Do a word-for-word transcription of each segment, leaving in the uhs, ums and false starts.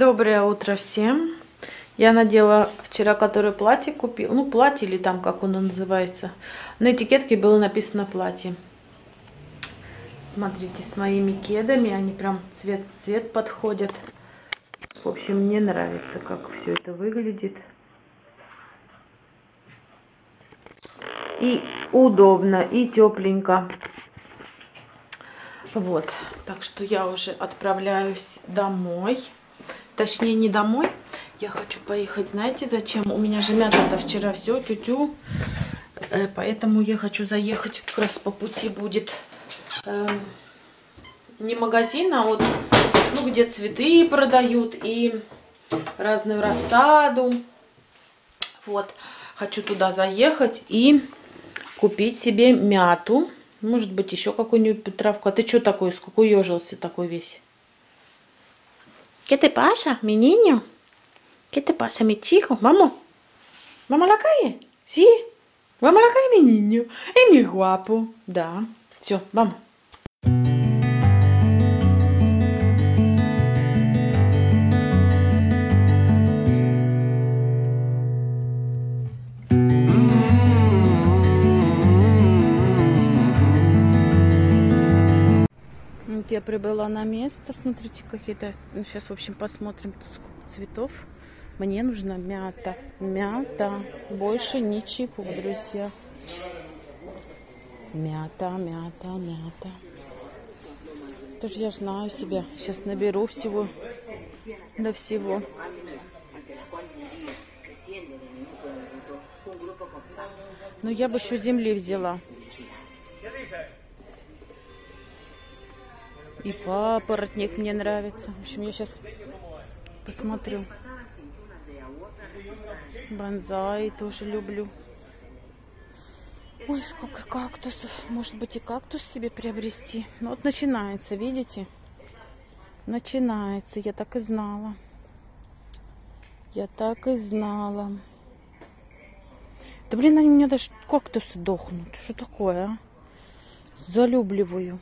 Доброе утро всем. Я надела вчера, которое платье купила. Ну, платье или там, как оно называется. На этикетке было написано платье. Смотрите, с моими кедами. Они прям цвет в цвет подходят. В общем, мне нравится, как все это выглядит. И удобно, и тепленько. Вот. Так что я уже отправляюсь домой. Точнее, не домой. Я хочу поехать, знаете, зачем? У меня же мята-то вчера все, тю-тю. Э, поэтому я хочу заехать, как раз по пути будет э, не магазин, а вот, ну, где цветы продают и разную рассаду. Вот. Хочу туда заехать и купить себе мяту. Может быть, еще какую-нибудь травку. А ты что такой? Сколько ежился такой весь? ¿Qué te pasa, mi niño? ¿Qué te pasa, mi chico? Vamos. ¿Vamos a la calle? ¿Sí? ¿Vamos a la calle, mi niño? Es mi guapo. Да. Все, vamos. Я прибыла на место. Смотрите, какие-то... Сейчас, в общем, посмотрим, сколько цветов. Мне нужна мята. Мята. Больше ничего, друзья. Мята, мята, мята. Тоже я знаю себя. Сейчас наберу всего до всего. Но я бы еще земли взяла. И папоротник мне нравится. В общем, я сейчас посмотрю. Бонсай тоже люблю. Ой, сколько кактусов. Может быть, и кактус себе приобрести. Ну вот начинается, видите? Начинается. Я так и знала. Я так и знала. Да блин, они у меня даже кактусы дохнут. Что такое, а? Залюбливаю.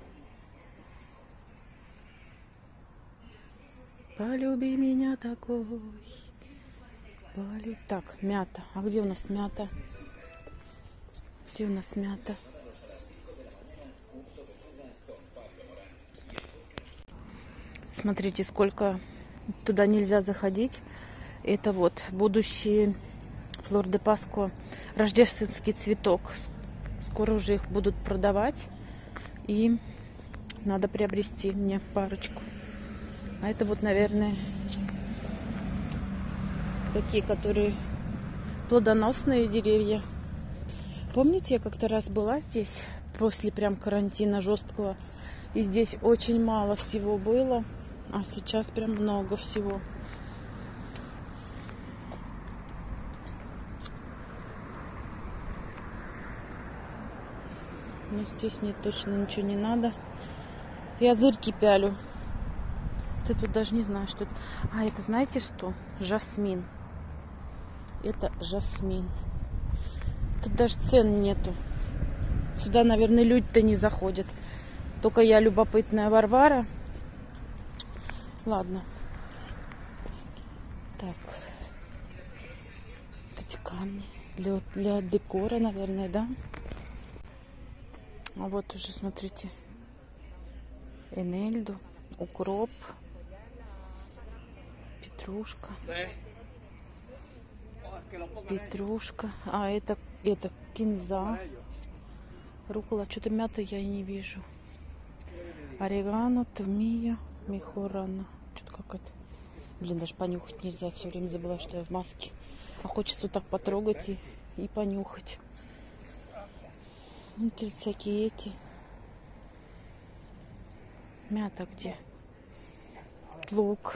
Полюби меня такой. Полюби. Так, мята. А где у нас мята? Где у нас мята? Смотрите, сколько туда нельзя заходить. Это вот будущий Флор де Паско, рождественский цветок. Скоро уже их будут продавать. И надо приобрести мне парочку. А это вот, наверное, такие, которые плодоносные деревья. Помните, я как-то раз была здесь после прям карантина жесткого. И здесь очень мало всего было. А сейчас прям много всего. Но здесь мне точно ничего не надо. Я зырки пялю. Я тут даже не знаю, что это. А, это знаете что? Жасмин. Это жасмин. Тут даже цен нету. Сюда, наверное, люди-то не заходят. Только я любопытная Варвара. Ладно. Так. Вот эти камни. Для, для декора, наверное, да? А вот уже, смотрите. Энельду. Укроп. Петрушка. Петрушка. А, это, это кинза. Рукола. Что-то мяты я и не вижу. Орегано, томия, мехорана. Что-то какая-то. Блин, даже понюхать нельзя. Все время забыла, что я в маске. А хочется вот так потрогать и, и понюхать. Вот всякие эти. Мята где? Лук.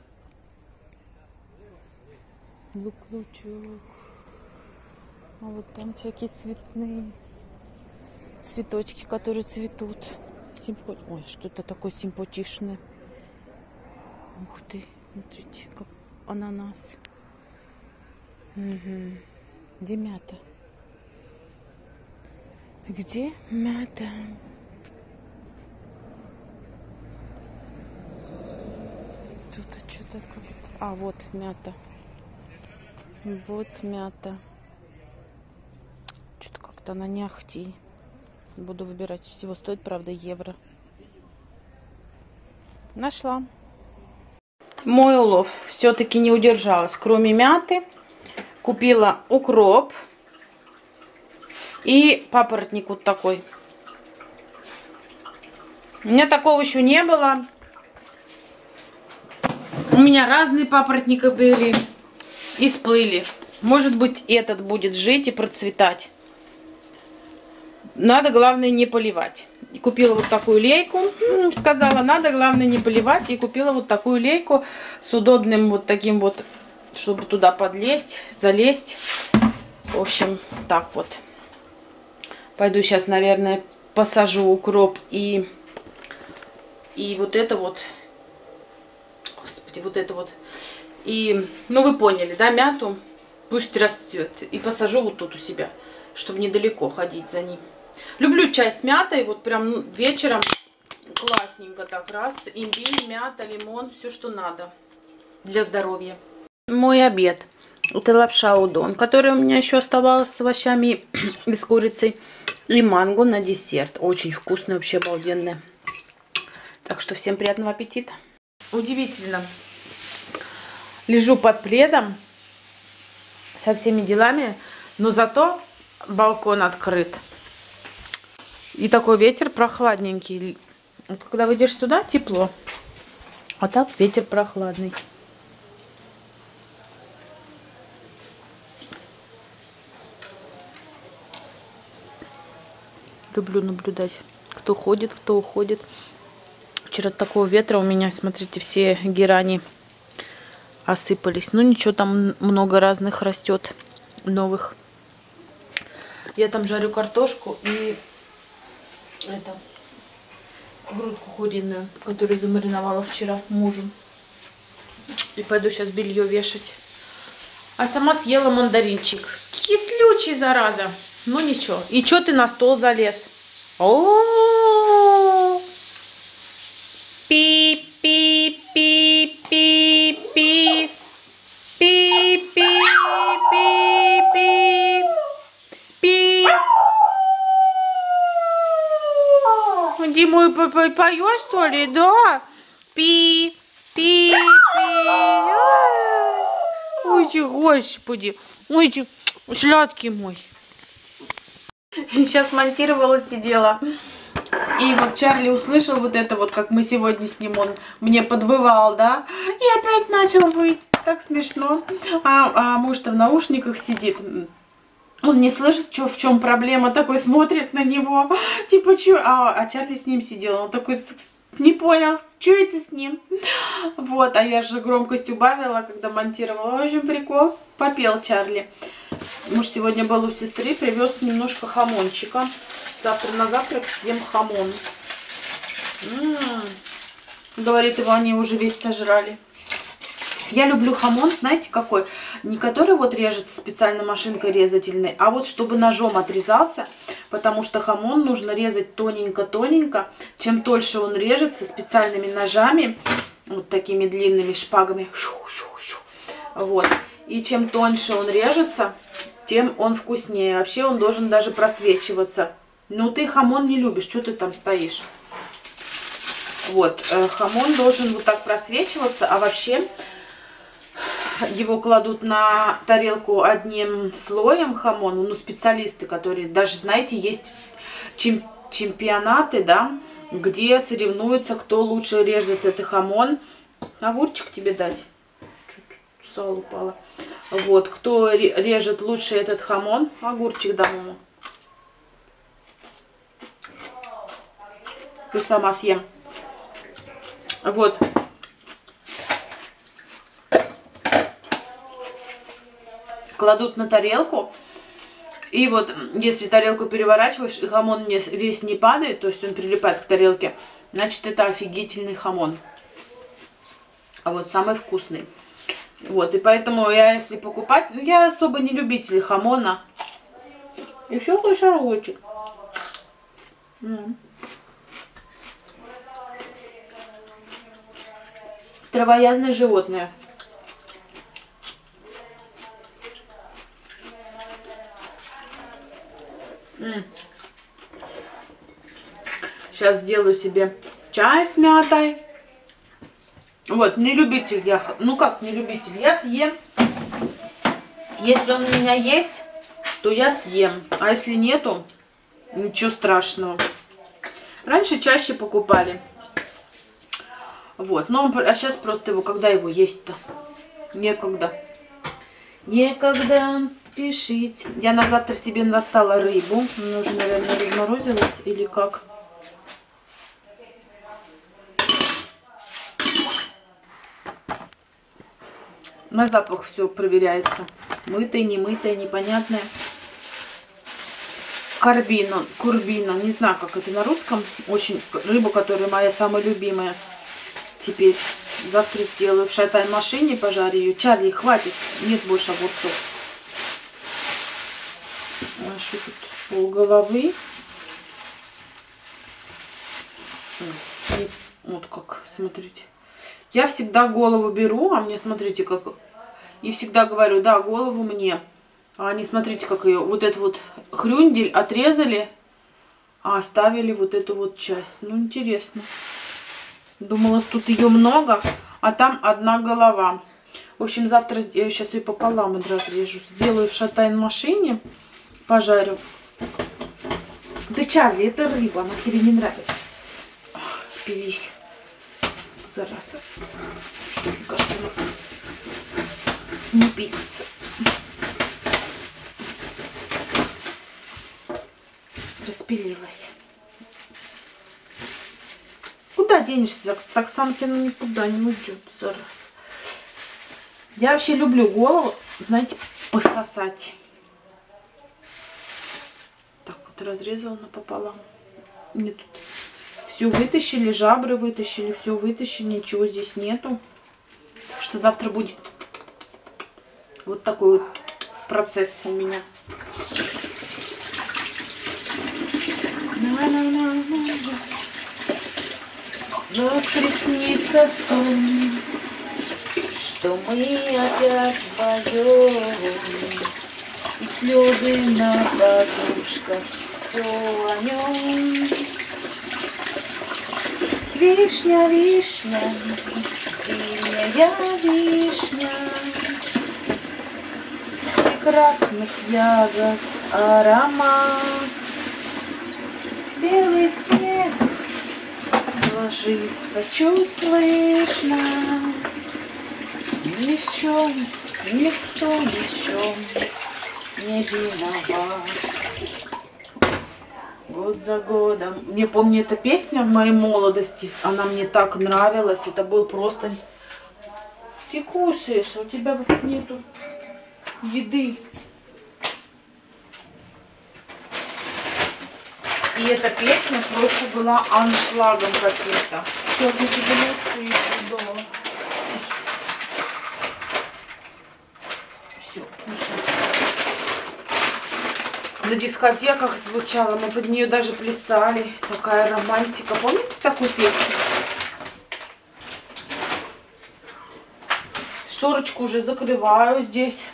Лук-лучок. А вот там всякие цветные цветочки, которые цветут. Симпо... Ой, что-то такое симпатичное. Ух ты, смотрите, как ананас. Угу. Где мята? Где мята? Тут что-то Что-то как это... А, вот мята. Вот мята. Что-то как-то она не ахти. Буду выбирать. Всего стоит, правда, евро. Нашла. Мой улов все-таки не удержалась. Кроме мяты, купила укроп и папоротник вот такой. У меня такого еще не было. У меня разные папоротники были и сплыли. Может быть, этот будет жить и процветать. Надо, главное, не поливать. И купила вот такую лейку. Сказала, надо, главное, не поливать. И купила вот такую лейку с удобным вот таким вот, чтобы туда подлезть, залезть. В общем, так вот. Пойду сейчас, наверное, посажу укроп и, и вот это вот. Господи, вот это вот. И, ну, вы поняли, да, мяту. Пусть растет. И посажу вот тут у себя, чтобы недалеко ходить за ним. Люблю чай с мятой, вот прям вечером классненько так, раз, имбирь, мята, лимон, все, что надо для здоровья. Мой обед. Это лапша удон, которая у меня еще оставалась с овощами и с курицей. И манго на десерт. Очень вкусная, вообще обалденная. Так что всем приятного аппетита. Удивительно. Лежу под пледом со всеми делами, но зато балкон открыт. И такой ветер прохладненький. Вот когда выйдешь сюда, тепло. А так ветер прохладный. Люблю наблюдать, кто ходит, кто уходит. Вчера от такого ветра у меня, смотрите, все герани осыпались. Ну ничего, там много разных растет, новых. Я там жарю картошку и это, грудку куриную, которую замариновала вчера мужем. И пойду сейчас белье вешать. А сама съела мандаринчик. Кислючий, зараза. Ну ничего. И что ты на стол залез? О, пи пи пи пи пи пи пи пи пи пи. Дима, поешь, что ли? Да. Пи пи пи. Ой, господи. Ой, сладкий мой. Сейчас монтировала, сидела. И вот Чарли услышал вот это вот, как мы сегодня с ним, он мне подвывал, да. И опять начал выть. Так смешно. А, а муж-то в наушниках сидит. Он не слышит, что, в чем проблема. Такой смотрит на него. Типа, что? А, а Чарли с ним сидел. Он такой не понял, что это с ним. Вот, а я же громкость убавила, когда монтировала. В общем, прикол. Попел Чарли. Муж сегодня был у сестры, привез немножко хамончика. Завтра на завтрак съем хамон. М-м-м. Говорит, его они уже весь сожрали. Я люблю хамон, знаете какой? Не который вот режется специально машинкой резательной, а вот чтобы ножом отрезался. Потому что хамон нужно резать тоненько-тоненько. Чем тольше он режется специальными ножами, вот такими длинными шпагами. Вот. И чем тоньше он режется, тем он вкуснее. Вообще он должен даже просвечиваться. Ну ты хамон не любишь, что ты там стоишь? Вот, э, хамон должен вот так просвечиваться, а вообще его кладут на тарелку одним слоем хамон. Ну, специалисты, которые даже, знаете, есть чем, чемпионаты, да, где соревнуются, кто лучше режет этот хамон. Огурчик тебе дать? Чуть сало упало. Вот, кто режет лучше этот хамон, огурчик дам ему. Ты сама съем. Вот. Кладут на тарелку. И вот, если тарелку переворачиваешь, и хамон весь не падает, то есть он прилипает к тарелке, значит, это офигительный хамон. А вот самый вкусный. Вот, и поэтому я, если покупать, ну, я особо не любитель хамона. И все хорошо. Травоядное животное. М. Сейчас сделаю себе чай с мятой. Вот, не любитель я. Ну как не любитель? Я съем. Если он у меня есть, то я съем. А если нету, ничего страшного. Раньше чаще покупали. Вот. Ну, а сейчас просто его, когда его есть-то? Некогда. Некогда спешить. Я на завтра себе достала рыбу. Она уже, наверное, разморозилась или как? На запах все проверяется. Мытое, не мытое, непонятное. Карбина, курбина. Не знаю, как это на русском. Очень рыба, которая моя самая любимая. Теперь завтра сделаю в шатай-машине, пожарю ее. Чарли, хватит. Нет больше огурцов. А что тут? Пол головы. Вот как, смотрите. Я всегда голову беру, а мне, смотрите, как... И всегда говорю, да, голову мне. А они, смотрите, как ее... Вот этот вот хрюндель отрезали, а оставили вот эту вот часть. Ну, интересно. Думала, тут ее много, а там одна голова. В общем, завтра я сейчас ее пополам разрежу. Сделаю в шатай-машине, пожарю. Да, Чарли, это рыба, она тебе не нравится. Пились. Зараза. Кажется, не пилится. Распилилась. Куда денешься? Оксанкина никуда не уйдет. Зараз. Я вообще люблю голову, знаете, пососать. Так вот разрезала напополам. Мне тут все вытащили, жабры вытащили, все вытащили, ничего здесь нету. Так что завтра будет вот такой вот процесс у меня. Но приснится сон, что мы опять вдвоем, и слезы на подушках, все о нем. Вишня, вишня, зимняя вишня, прекрасных ягод аромат, белый снег ложится чуть слышно, ни в чем, никто ни в чем не виноват. Год за годом. Мне помню, эта песня в моей молодости, она мне так нравилась. Это был просто... Ты кушаешь, а у тебя вот нету еды. И эта песня просто была аншлагом каким-то. Сейчас я тебе носу и дома. Все, кушай. На дискотеках звучала, мы под нее даже плясали. Такая романтика. Помните такую песню? Шторочку уже закрываю здесь.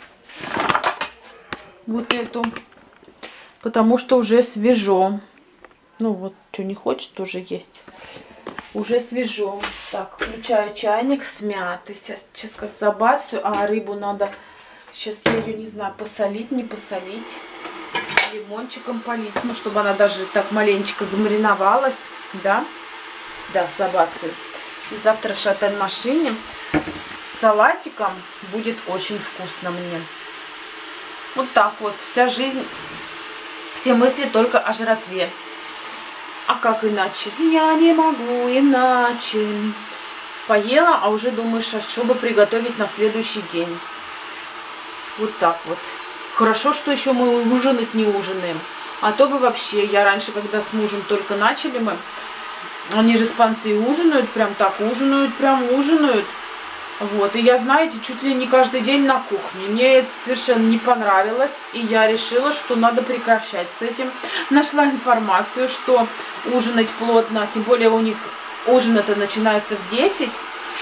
Вот эту. Потому что уже свежо. Ну вот, что не хочет, тоже есть. Уже свежо. Так, включаю чайник с мятой. Сейчас, сейчас как забацаю. А рыбу надо... Сейчас я ее, не знаю, посолить, не посолить. Лимончиком полить, ну, чтобы она даже так маленечко замариновалась, да, да, забацаю. И завтра в шатай-машине с салатиком будет очень вкусно мне. Вот так вот, вся жизнь, все мысли только о жратве. А как иначе? Я не могу иначе. Поела, а уже думаешь, а что бы приготовить на следующий день. Вот так вот. Хорошо, что еще мы ужинать не ужинаем. А то бы вообще, я раньше, когда с мужем только начали мы, они же испанцы ужинают, прям так ужинают, прям ужинают. Вот, и я, знаете, чуть ли не каждый день на кухне. Мне это совершенно не понравилось, и я решила, что надо прекращать с этим. Нашла информацию, что ужинать плотно, тем более у них ужин это начинается в десять,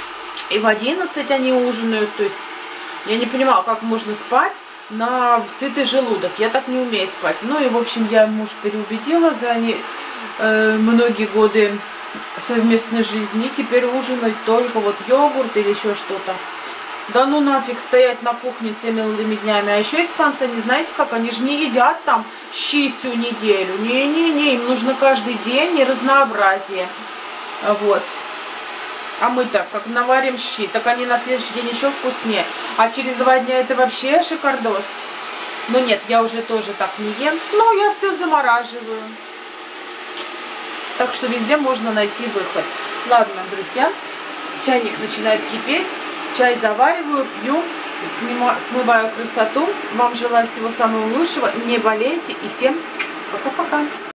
И в одиннадцать они ужинают. То есть я не понимаю, как можно спать на сытый желудок. Я так не умею спать. Ну и, в общем, я муж переубедила за не, э, многие годы совместной жизни. И теперь ужинать только вот йогурт или еще что-то. Да ну нафиг стоять на кухне целыми днями. А еще испанцы, не знаете как, они же не едят там щи всю неделю. Не-не-не, им нужно каждый день и разнообразие. Вот. А мы так, как наварим щи, так они на следующий день еще вкуснее. А через два дня это вообще шикардос. Но нет, я уже тоже так не ем. Но я все замораживаю. Так что везде можно найти выход. Ладно, друзья, чайник начинает кипеть. Чай завариваю, пью, снима, смываю красоту. Вам желаю всего самого лучшего. Не болейте и всем пока-пока.